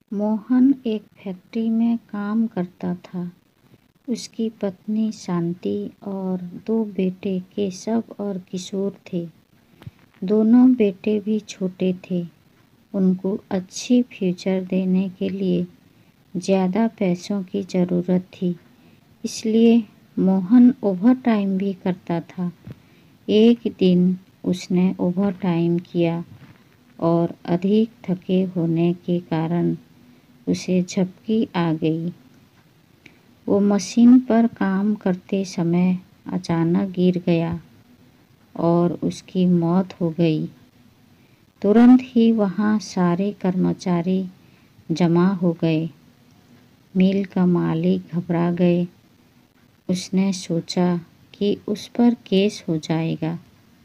मोहन एक फैक्ट्री में काम करता था। उसकी पत्नी शांति और 2 बेटे केशव और किशोर थे। दोनों बेटे भी छोटे थे। उनको अच्छी फ्यूचर देने के लिए ज़्यादा पैसों की ज़रूरत थी, इसलिए मोहन ओवर टाइम भी करता था। एक दिन उसने ओवर टाइम किया और अधिक थके होने के कारण उसे झपकी आ गई। वो मशीन पर काम करते समय अचानक गिर गया और उसकी मौत हो गई। तुरंत ही वहाँ सारे कर्मचारी जमा हो गए। मिल का मालिक घबरा गए। उसने सोचा कि उस पर केस हो जाएगा,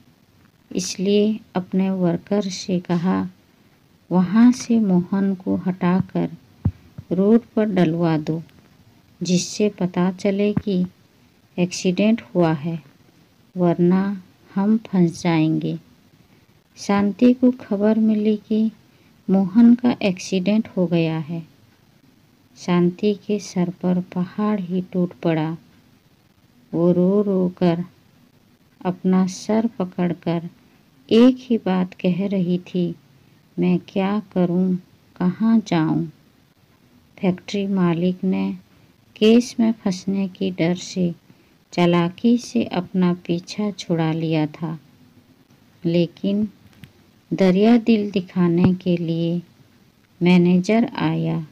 इसलिए अपने वर्कर से कहा, वहाँ से मोहन को हटाकर रोड पर डलवा दो, जिससे पता चले कि एक्सीडेंट हुआ है, वरना हम फंस जाएंगे। शांति को खबर मिली कि मोहन का एक्सीडेंट हो गया है। शांति के सर पर पहाड़ ही टूट पड़ा। वो रो रो कर अपना सर पकड़कर एक ही बात कह रही थी, मैं क्या करूं, कहाँ जाऊं। फैक्ट्री मालिक ने केस में फंसने की डर से चालाकी से अपना पीछा छुड़ा लिया था, लेकिन दरिया दिल दिखाने के लिए मैनेजर आया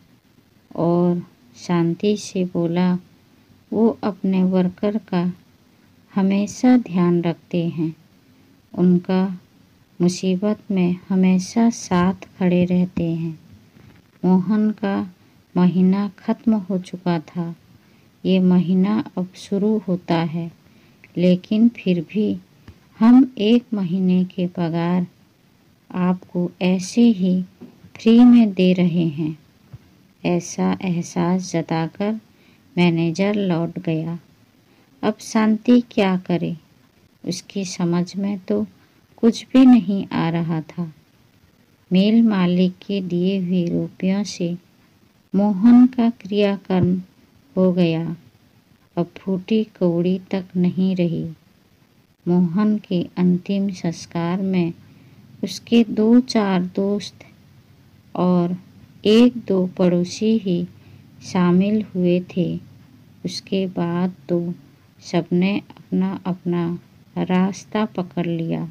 और शांति से बोला, वो अपने वर्कर का हमेशा ध्यान रखते हैं, उनका मुसीबत में हमेशा साथ खड़े रहते हैं। मोहन का महीना खत्म हो चुका था। ये महीना अब शुरू होता है, लेकिन फिर भी हम 1 महीने के पगार आपको ऐसे ही फ्री में दे रहे हैं। ऐसा एहसास जताकर मैनेजर लौट गया। अब शांति क्या करे? उसकी समझ में तो कुछ भी नहीं आ रहा था। मिल मालिक के दिए हुए रुपयों से मोहन का क्रियाकर्म हो गया। अब फूटी कौड़ी तक नहीं रही। मोहन के अंतिम संस्कार में उसके 2-4 दोस्त और 1-2 पड़ोसी ही शामिल हुए थे। उसके बाद तो सबने अपना अपना रास्ता पकड़ लिया।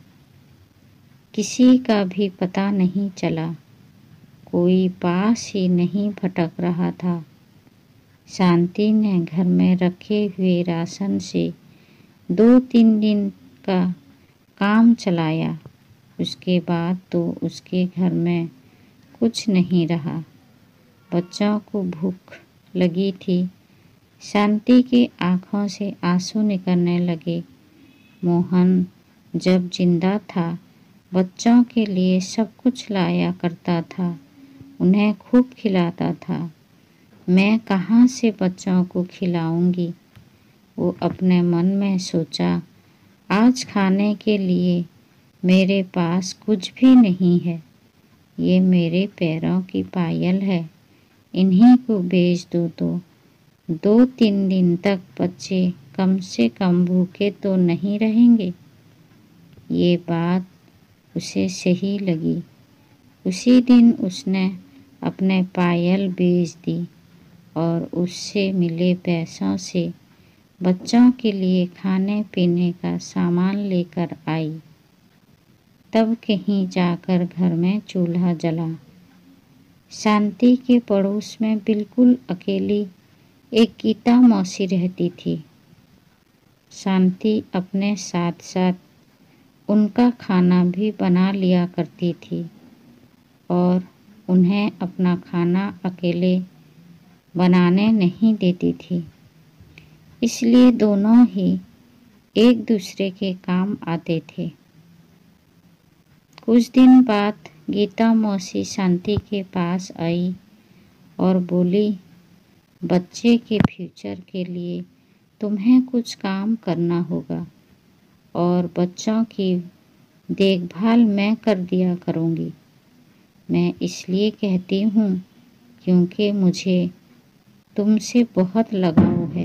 किसी का भी पता नहीं चला। कोई पास ही नहीं भटक रहा था। शांति ने घर में रखे हुए राशन से 2-3 दिन का काम चलाया। उसके बाद तो उसके घर में कुछ नहीं रहा। बच्चों को भूख लगी थी। शांति की आँखों से आंसू निकलने लगे। मोहन जब जिंदा था, बच्चों के लिए सब कुछ लाया करता था, उन्हें खूब खिलाता था। मैं कहाँ से बच्चों को खिलाऊंगी? वो अपने मन में सोचा, आज खाने के लिए मेरे पास कुछ भी नहीं है। ये मेरे पैरों की पायल है, इन्हीं को बेच दूँ तो 2-3 दिन तक बच्चे कम से कम भूखे तो नहीं रहेंगे। ये बात उसे सही लगी। उसी दिन उसने अपने पायल बेच दी और उससे मिले पैसों से बच्चों के लिए खाने पीने का सामान लेकर आई। तब कहीं जाकर घर में चूल्हा जला। शांति के पड़ोस में बिल्कुल अकेली एक गीता मौसी रहती थी। शांति अपने साथ साथ उनका खाना भी बना लिया करती थी और उन्हें अपना खाना अकेले बनाने नहीं देती थी, इसलिए दोनों ही एक दूसरे के काम आते थे। कुछ दिन बाद गीता मौसी शांति के पास आई और बोली, बच्चे के फ्यूचर के लिए तुम्हें कुछ काम करना होगा और बच्चों की देखभाल मैं कर दिया करूँगी। मैं इसलिए कहती हूँ क्योंकि मुझे तुमसे बहुत लगाव है।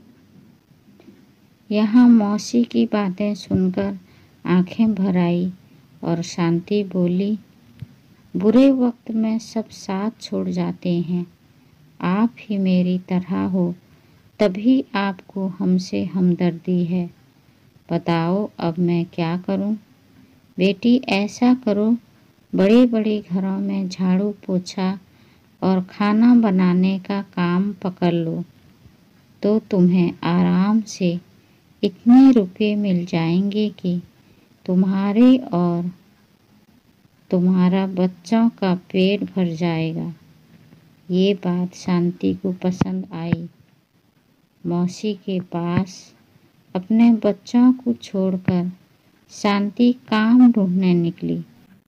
यहाँ मौसी की बातें सुनकर आंखें भर आई और शांति बोली, बुरे वक्त में सब साथ छोड़ जाते हैं। आप ही मेरी तरह हो, तभी आपको हमसे हमदर्दी है। बताओ अब मैं क्या करूं? बेटी ऐसा करो, बड़े बड़े घरों में झाड़ू पोछा और खाना बनाने का काम पकड़ लो, तो तुम्हें आराम से इतने रुपए मिल जाएंगे कि तुम्हारे और तुम्हारा बच्चों का पेट भर जाएगा। ये बात शांति को पसंद आई। मौसी के पास अपने बच्चों को छोड़कर शांति काम ढूंढने निकली।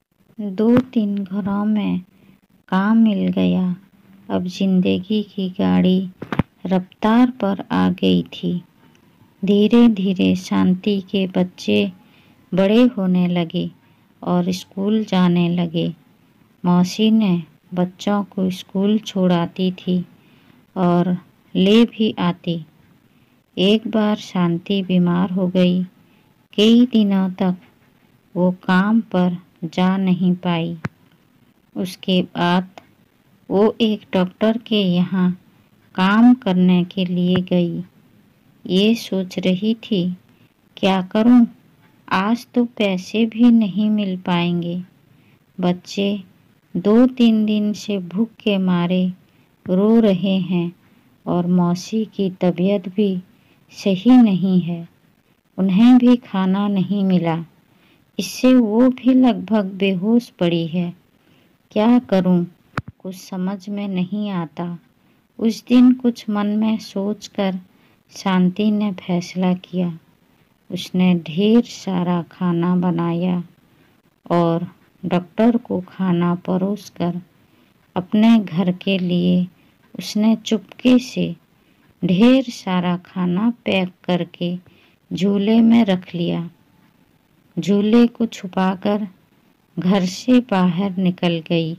2-3 घरों में काम मिल गया। अब जिंदगी की गाड़ी रफ्तार पर आ गई थी। धीरे धीरे शांति के बच्चे बड़े होने लगे और स्कूल जाने लगे। मौसी ने बच्चों को स्कूल छोड़ाती थी और ले भी आती। एक बार शांति बीमार हो गई। कई दिनों तक वो काम पर जा नहीं पाई। उसके बाद वो एक डॉक्टर के यहाँ काम करने के लिए गई। ये सोच रही थी, क्या करूं? आज तो पैसे भी नहीं मिल पाएंगे। बच्चे 2-3 दिन से भूख के मारे रो रहे हैं और मौसी की तबीयत भी सही नहीं है। उन्हें भी खाना नहीं मिला। इससे वो भी लगभग बेहोश पड़ी है। क्या करूं? कुछ समझ में नहीं आता। उस दिन कुछ मन में सोचकर शांति ने फैसला किया। उसने ढेर सारा खाना बनाया और डॉक्टर को खाना परोसकर अपने घर के लिए उसने चुपके से ढेर सारा खाना पैक करके झूले में रख लिया। झूले को छुपाकर घर से बाहर निकल गई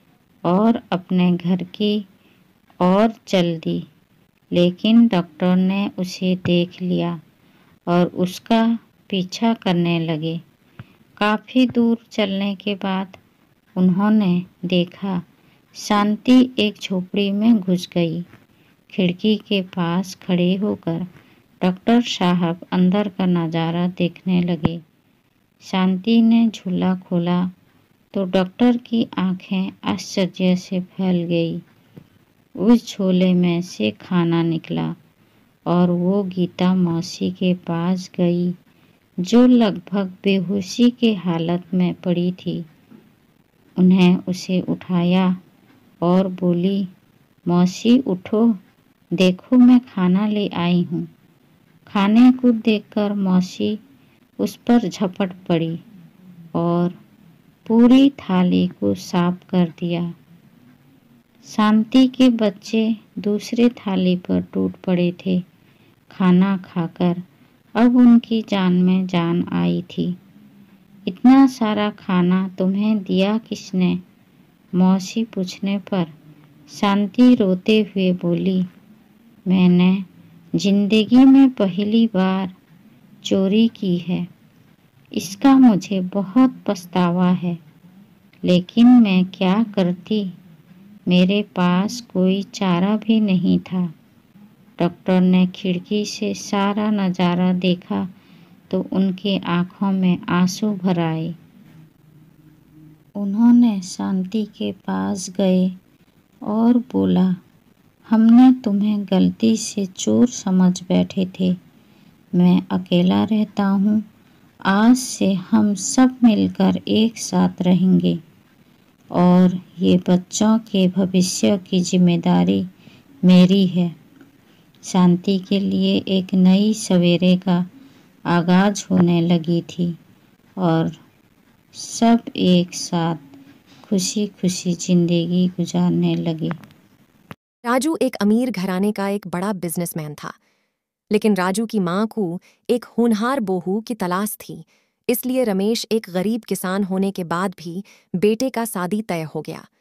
और अपने घर की ओर चल दी। लेकिन डॉक्टर ने उसे देख लिया और उसका पीछा करने लगे। काफ़ी दूर चलने के बाद उन्होंने देखा शांति एक झोपड़ी में घुस गई। खिड़की के पास खड़े होकर डॉक्टर साहब अंदर का नज़ारा देखने लगे। शांति ने झूला खोला तो डॉक्टर की आंखें आश्चर्य से फैल गई। उस झोले में से खाना निकला और वो गीता मौसी के पास गई, जो लगभग बेहोशी के हालत में पड़ी थी। उन्हें उसे उठाया और बोली, मौसी उठो, देखो मैं खाना ले आई हूँ। खाने को देखकर मौसी उस पर झपट पड़ी और पूरी थाली को साफ कर दिया। शांति के बच्चे दूसरे थाली पर टूट पड़े थे। खाना खाकर अब उनकी जान में जान आई थी। इतना सारा खाना तुम्हें दिया किसने? मौसी पूछने पर शांति रोते हुए बोली, मैंने जिंदगी में पहली बार चोरी की है। इसका मुझे बहुत पछतावा है, लेकिन मैं क्या करती? मेरे पास कोई चारा भी नहीं था। डॉक्टर ने खिड़की से सारा नज़ारा देखा तो उनके आँखों में आंसू भर आए। उन्होंने शांति के पास गए और बोला, हमने तुम्हें गलती से चोर समझ बैठे थे। मैं अकेला रहता हूँ। आज से हम सब मिलकर एक साथ रहेंगे और ये बच्चों के भविष्य की जिम्मेदारी मेरी है। शांति के लिए एक नई सवेरे का आगाज होने लगी थी और सब एक साथ खुशी खुशी जिंदगी गुजारने लगे। राजू एक अमीर घराने का एक बड़ा बिजनेसमैन था, लेकिन राजू की माँ को एक होनहार बहू की तलाश थी। इसलिए रमेश एक गरीब किसान होने के बाद भी बेटे का शादी तय हो गया।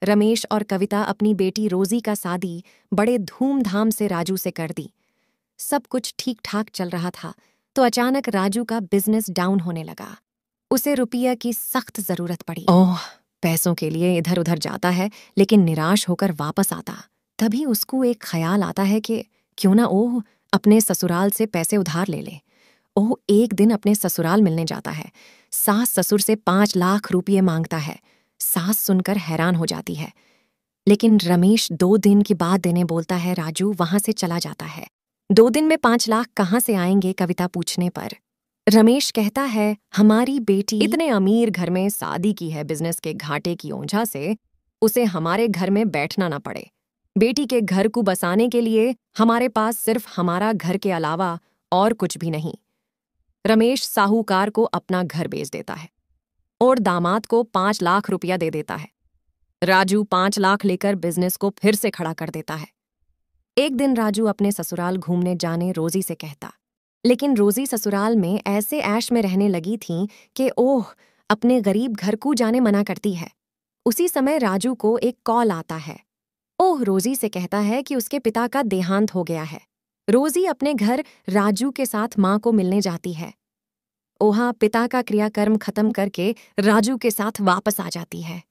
रमेश और कविता अपनी बेटी रोजी का शादी बड़े धूमधाम से राजू से कर दी। सब कुछ ठीक ठाक चल रहा था तो अचानक राजू का बिजनेस डाउन होने लगा। उसे रुपया की सख्त जरूरत पड़ी। ओह, पैसों के लिए इधर उधर जाता है लेकिन निराश होकर वापस आता। तभी उसको एक ख्याल आता है कि क्यों ना ओह अपने ससुराल से पैसे उधार ले ले। ओह एक दिन अपने ससुराल मिलने जाता है। सास ससुर से 5 लाख रुपये मांगता है। सास सुनकर हैरान हो जाती है, लेकिन रमेश 2 दिन के बाद देने बोलता है। राजू वहां से चला जाता है। 2 दिन में 5 लाख कहाँ से आएंगे? कविता पूछने पर रमेश कहता है, हमारी बेटी इतने अमीर घर में शादी की है, बिजनेस के घाटे की ओंझा से उसे हमारे घर में बैठना ना पड़े। बेटी के घर को बसाने के लिए हमारे पास सिर्फ हमारा घर के अलावा और कुछ भी नहीं। रमेश साहूकार को अपना घर बेच देता है और दामाद को 5 लाख रुपया दे देता है। राजू 5 लाख लेकर बिजनेस को फिर से खड़ा कर देता है। एक दिन राजू अपने ससुराल घूमने जाने रोजी से कहता, लेकिन रोजी ससुराल में ऐसे ऐश में रहने लगी थी कि ओह अपने गरीब घर को जाने मना करती है। उसी समय राजू को एक कॉल आता है। ओह रोजी से कहता है कि उसके पिता का देहांत हो गया है। रोजी अपने घर राजू के साथ माँ को मिलने जाती है। ओहा पिता का क्रियाकर्म खत्म करके राजू के साथ वापस आ जाती है।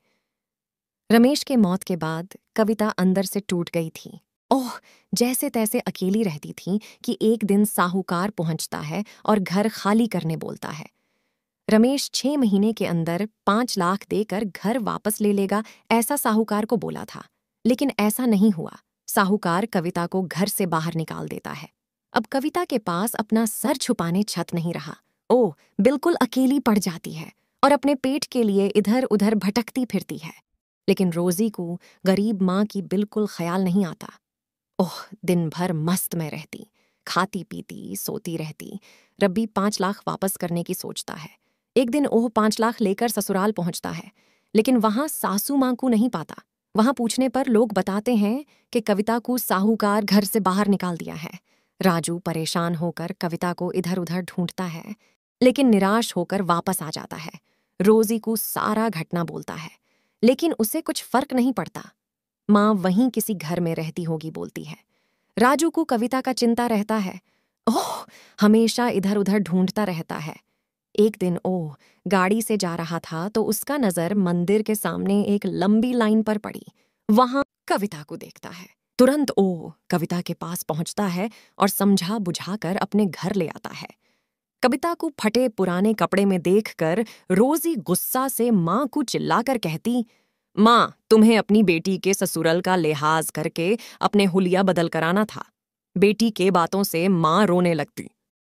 रमेश के मौत के बाद कविता अंदर से टूट गई थी। ओह जैसे तैसे अकेली रहती थी कि एक दिन साहूकार पहुंचता है और घर खाली करने बोलता है। रमेश 6 महीने के अंदर 5 लाख देकर घर वापस ले लेगा, ऐसा साहूकार को बोला था, लेकिन ऐसा नहीं हुआ। साहूकार कविता को घर से बाहर निकाल देता है। अब कविता के पास अपना सर छुपाने छत नहीं रहा। ओह बिल्कुल अकेली पड़ जाती है और अपने पेट के लिए इधर उधर भटकती फिरती है। लेकिन रोजी को गरीब माँ की बिल्कुल ख्याल नहीं आता। ओह दिन भर मस्त में रहती, खाती पीती सोती रहती। रब्बी 5 लाख वापस करने की सोचता है। एक दिन ओह 5 लाख लेकर ससुराल पहुंचता है, लेकिन वहां सासू माँ को नहीं पाता। वहां पूछने पर लोग बताते हैं कि कविता को साहूकार घर से बाहर निकाल दिया है। राजू परेशान होकर कविता को इधर उधर ढूंढता है, लेकिन निराश होकर वापस आ जाता है। रोजी को सारा घटना बोलता है, लेकिन उसे कुछ फर्क नहीं पड़ता। माँ वहीं किसी घर में रहती होगी बोलती है। राजू को कविता का चिंता रहता है। ओह हमेशा इधर उधर ढूंढता रहता है। एक दिन ओह गाड़ी से जा रहा था तो उसका नजर मंदिर के सामने एक लंबी लाइन पर पड़ी। वहां कविता को देखता है। तुरंत ओह कविता के पास पहुंचता है और समझा बुझाकर अपने घर ले आता है। कविता को फटे पुराने कपड़े में देखकर रोजी गुस्सा से माँ को चिल्लाकर कहती, माँ तुम्हें अपनी बेटी के ससुराल का लिहाज करके अपने हुलिया बदल कराना था। बेटी के बातों से माँ रोने लगती।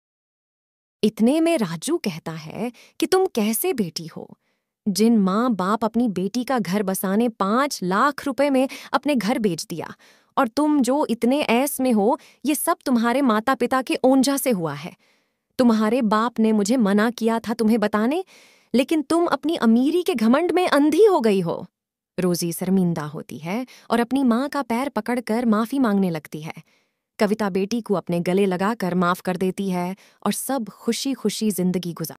इतने में राजू कहता है कि तुम कैसे बेटी हो, जिन माँ बाप अपनी बेटी का घर बसाने 5 लाख रुपए में अपने घर बेच दिया, और तुम जो इतने ऐस में हो ये सब तुम्हारे माता पिता के ओंझा से हुआ है। तुम्हारे बाप ने मुझे मना किया था तुम्हें बताने, लेकिन तुम अपनी अमीरी के घमंड में अंधी हो गई हो। रोजी शर्मिंदा होती है और अपनी माँ का पैर पकड़कर माफी मांगने लगती है। कविता बेटी को अपने गले लगाकर माफ कर देती है और सब खुशी खुशी जिंदगी गुजार